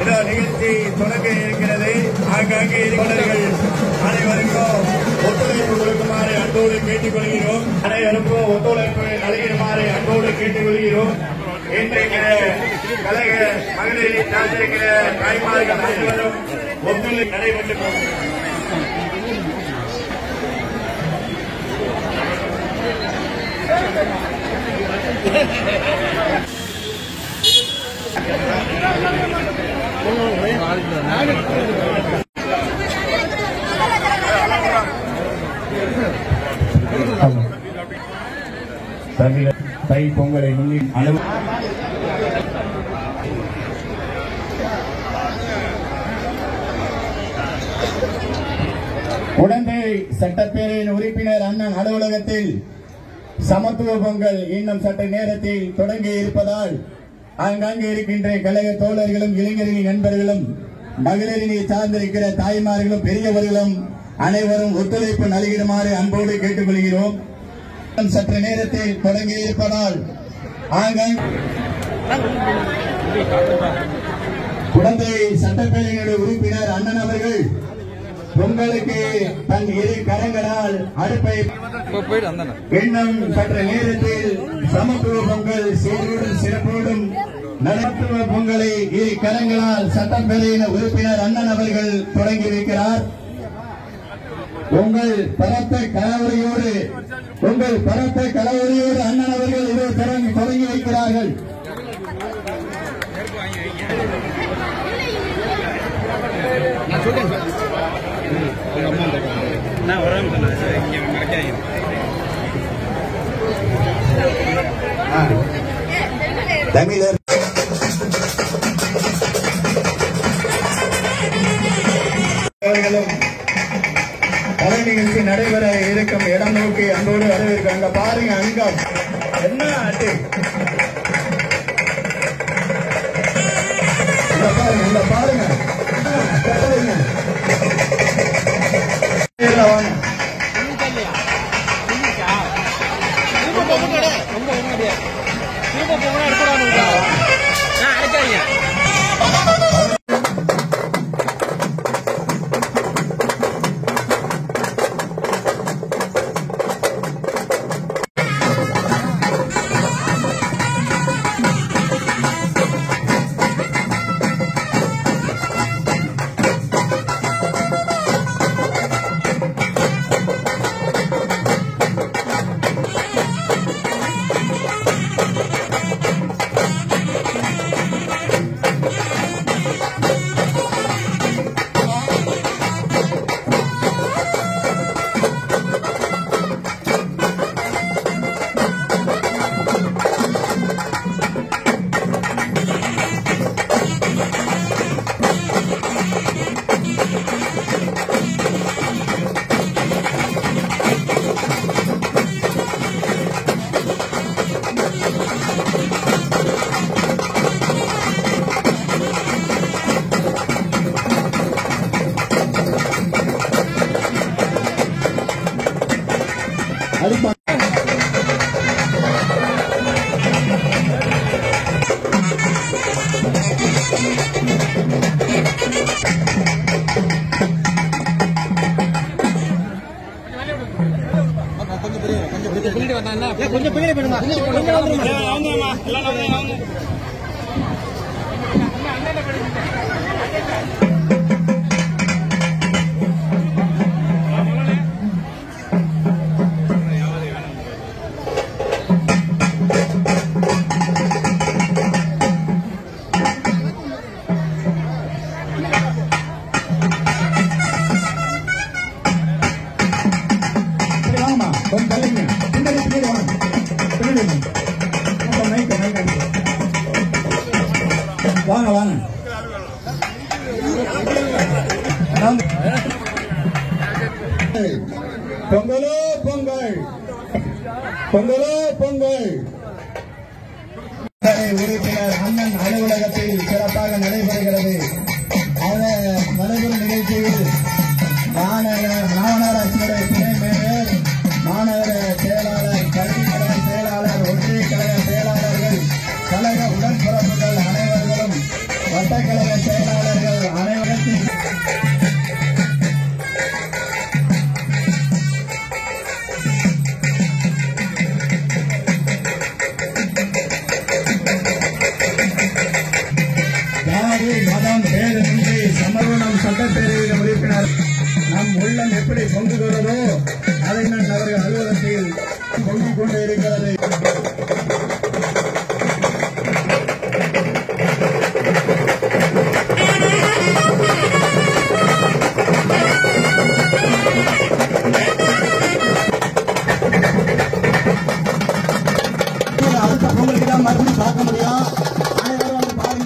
நிகழ்ச்சி தொடங்க இருக்கிறது. ஆங்காங்கே இருக்கிறவர்கள் அனைவருக்கும் ஒத்துழைப்பு கொடுக்குமாறு அன்போடு கேட்டுக் கொள்கிறோம். அனைவருக்கும் ஒத்துழைப்பு நல்குமாறு அன்போடு கேட்டுக் கொள்கிறோம். இன்றைக்கு கழக மகளிரை சார்ந்திருக்கிற தாய்மார்கள் அனைவரும் ஒத்துழைப்பு நடைபெற்று தை பொங்கலை முன்னிட்டு அளவு உடனே சட்டப்பேரவையின் உறுப்பினர் அண்ணன் அலுவலகத்தில் சமத்துவ பொங்கல் இன்னும் சற்று நேரத்தில் தொடங்கி இருப்பதால் அங்கங்கே இருக்கின்ற கழக தோழர்களும் இளைஞர்களின் நண்பர்களும் மகளிரினை சார்ந்திருக்கிற தாய்மார்களும் பெரியவர்களும் அனைவரும் ஒத்துழைப்பு நல்கிடுமாறு அன்போடு கேட்டுக் கொள்கிறோம். சற்று நேரத்தில் தொடங்கி இருப்பதால் குழந்தை சட்டப்பேரவையினுடைய உறுப்பினர் அண்ணன் அவர்கள் பொங்கலுக்கு தன் இரு கரங்களால் அடுப்பை இன்னும் சற்று நேரத்தில் சமத்துவ பொங்கல் சீரோடும் சிறப்போடும் நடத்துவ பொங்கலை இரு கரங்களால் சட்டப்பேரவையின் உறுப்பினர் அண்ணன் அவர்கள் தொடங்கி வைக்கிறார். உங்கள் பரத்த கலவரையோடு அண்ணன் அவர்கள் இதை தொடங்கி வைக்கிறார்கள். தமிழர் கலை நிகழ்ச்சி நடைபெற இருக்கும் இடம் நோக்கி அன்போடு வரவேற்காங்க. பாருங்க அங்கம் என்ன ஆட்டு பாருங்க கொஞ்சம் பின்னாடி பண்ணுமா வாங்க வாங்க பொங்கலோ பொங்கல் பொங்கலோ பொங்கல் உறுப்பினர் அண்ணன் அலுவலகத்தில் சிறப்பாக நடைபெறுகிறது. நடைபெறும் நிகழ்ச்சியில் மாநகராட்சியுடைய துணை மேயர், மாநகர செயலாளர், கல்விக்கழக செயலாளர், ஒன்றிய கழக செயலாளர்கள், கழக உடன்பிறப்புகள் அனைவர்களும் வட்டக்கழக செயலாளர் உறுப்பினர் நம் உள்ளம் எப்படி பொங்குகிறதோ அதை நான் அவர்கள் அலுவலகத்தில் பொங்கிக் கொண்டு இருக்கிறது. அடுத்த பொங்கலுக்கு தான் மறுபடியும் பார்க்க முடியும். அனைவரும் வந்து பாருங்க.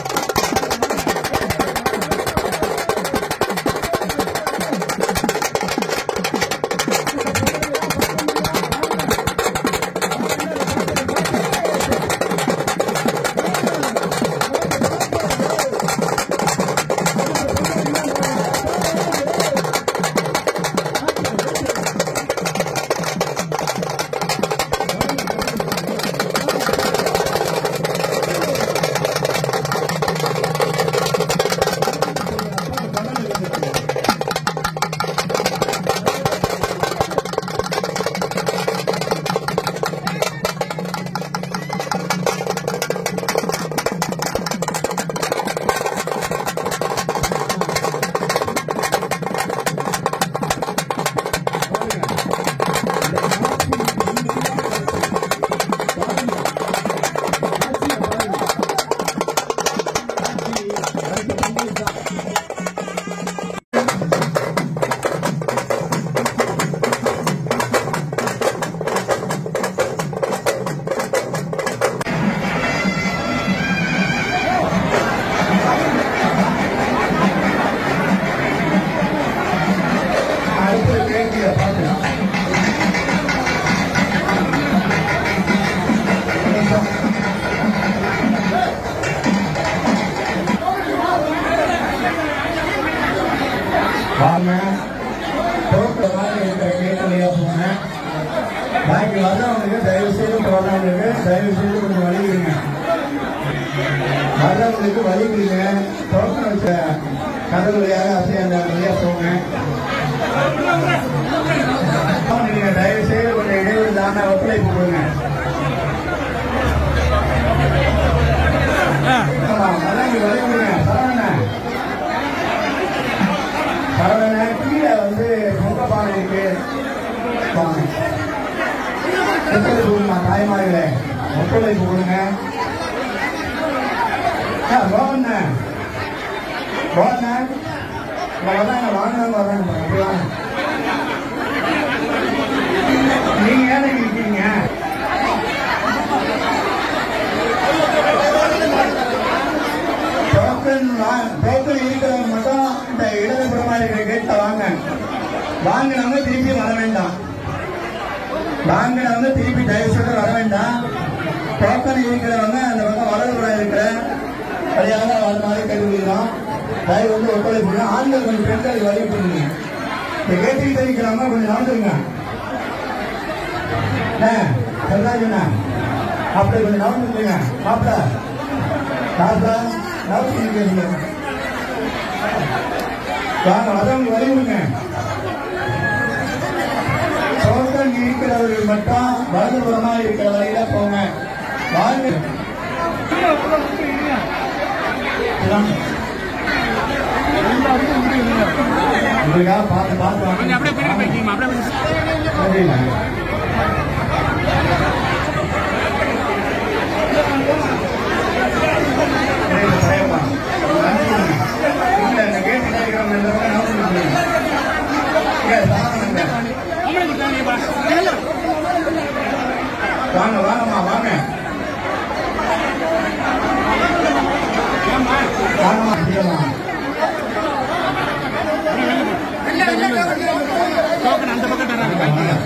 பாக்கி வர்றவங்களுக்கு தயவு செய்து வர்றவங்களுக்கு தயவு செய்து கொஞ்சம் வலிக்கிறீங்க. வர்றவங்களுக்கு வலிக்கிறீங்க. டோக்கன் வச்ச கதவு வழியாக அசையாந்த வழியாக போங்க. நீங்க தயவு செய்து கொஞ்சம் இடைவெளி தானே ஒத்துழைப்பு கொடுங்க. சரவண கீழே வந்து பொங்கப்பானை இருக்கு. தாய்மார்களே ஒத்துழைப்பு கொடுங்க. நீங்க ஏன் இருக்கீங்க? டோக்கன் இருக்கிறவங்க மட்டும் இந்த இடதுபுறமா இருக்கிற கேட்ட வாங்க. வாங்கினவங்க திருப்பி வர வேண்டாம். வாங்கினவங்க திருப்பி தயவு செய்து வர வேண்டாம். டோக்கன் இருக்கிறவங்க அந்த பக்கம் வலதுபுறம் இருக்கிற வழியாக வர மாதிரி கேட்டுக்கிறோம். தயவு வந்து ஒத்துழைப்பு. ஆண்கள் கொஞ்சம் பெண்கள் வழி கொடுங்க. இந்த கேட்டுக்கிட்டு இருக்கிறவங்க கொஞ்சம் நவந்துருங்க. சொல்றாங்கண்ணா அப்படி கொஞ்சம் நவந்துருங்க. மாப்பிள காசா நவந்து வாங்க. வரவங்க வழி கொடுங்க. டோக்கன் இருக்கிறவர்கள் மட்டும் வலதுபுறமா இருக்கிற வழியில போங்க. வாங்க. உங்களுக்காக பார்த்து பார்த்து வாங்க வாங்கம்மா வாங்க வாங்கம்மா அந்த பக்கம்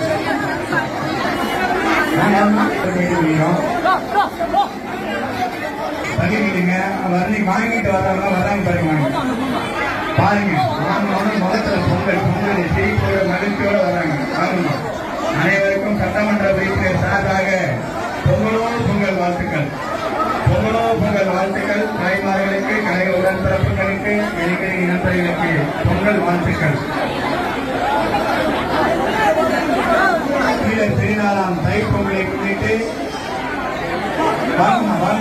பண்ணிக்கிட்டீங்க. வாங்கிட்டு வர்றவங்க வர்றாங்க பாருங்க. வாங்க முகத்துல பொங்கல் பொங்கல் செய்தியோட மகிழ்ச்சியோட வர்றாங்க. வாங்கம்மா. அனைவருக்கும் சட்டமன்ற உறுப்பினர் சார்பாக பொங்கலோ பொங்கல் வாழ்த்துக்கள். பொங்கலோ பொங்கல் வாழ்த்துக்கள். தாய்மார்களுக்கு கழக உடன்பிறப்புகளுக்கு இளைஞர் நண்பர்களுக்கு பொங்கல் வாழ்த்துக்கள். திருநாளாம் தைப்பொங்கலை முன்னிட்டு வாங்க வாங்க.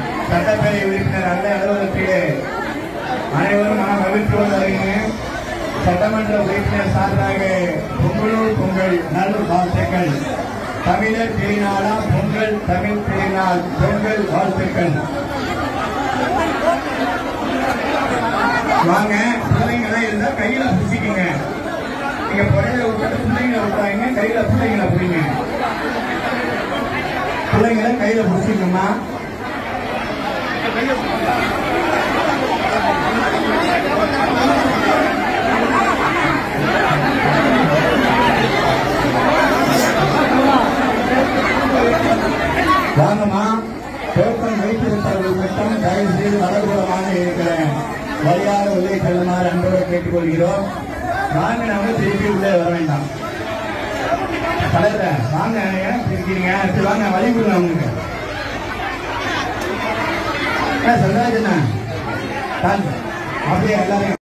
சட்டப்பேரவை உறுப்பினர் அல்ல அலுவலகத்திலே அனைவரும் மன மகிழ்ச்சியோடு அறிங்க. சட்டமன்ற உறுப்பினர் சார்பாக பொங்கலூர் பொங்கல் நல் வாழ்த்துக்கள். தமிழர் திருநாளா பொங்கல், தமிழ் திருநாள் பொங்கல் வாழ்த்துக்கள். வாங்க, பிள்ளைங்களாம் இருந்தா கையில புடிச்சிக்கங்க. நீங்க புறையில விட்டு பிள்ளைங்களை விட்டாங்க, கையில பிள்ளைங்களை பிடிங்க. பிள்ளைங்களை கையில புடிச்சிக்கணுமா? வாங்கம்மா, டோக்கன் வைத்திருப்பவர்கள் மட்டும் தயவு செய்து வலதுபுறமாக இருக்கிறேன். வழியாக உள்ளே செல்லுமாறு அன்போடு கேட்டுக்கொள்கிறோம். வாங்க, நாம திருப்பி உள்ளே வர வேண்டாம். தலைவர் வாங்க, இருக்கிறீங்க வாங்க, வழி கொடுங்க அவங்களுக்கு. சந்திராஜனா அப்படியே எல்லாரும்